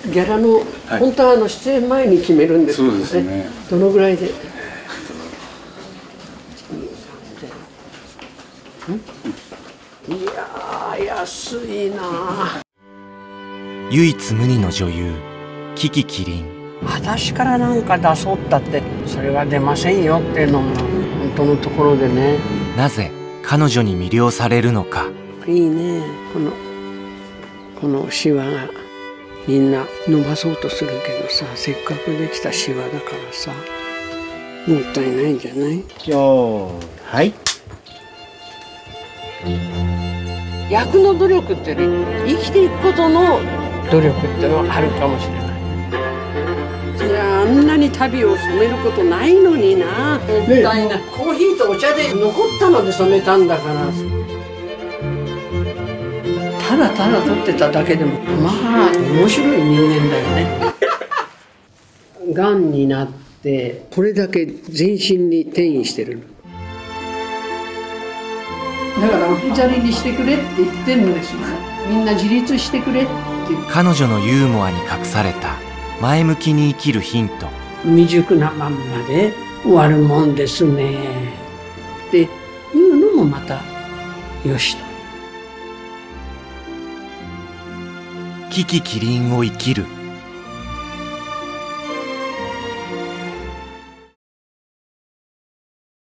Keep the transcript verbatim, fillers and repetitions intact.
ギャラの、はい、本当はあの出演前に決めるんですけどね。そうですね。どのぐらいで？いやー安いな。 唯一無二の女優樹木希林。 私からなんか出そうったってそれは出ませんよっていうのも本当のところでね。 なぜ彼女に魅了されるのか。 いいね、このこのシワがみんな伸ばそうとするけどさ、せっかくできたシワだからさ、もったいないんじゃない？ よーはい。 役の努力ってね、生きていくことの努力っていうのはあるかもしれない。いや、あんなに旅を染めることないのにな。もったいない。コーヒーとお茶で残ったので染めたんだから。ただただ撮ってただけでもまあ面白い人間だよね。がんになってこれだけ全身に転移してるの。だから置き去りにしてくれって言ってるんですよ。みんな自立してくれって。 彼女のユーモアに隠された前向きに生きるヒント。 未熟なまんまで終わるもんですねっていうのもまたよしと。 樹木希林を生きる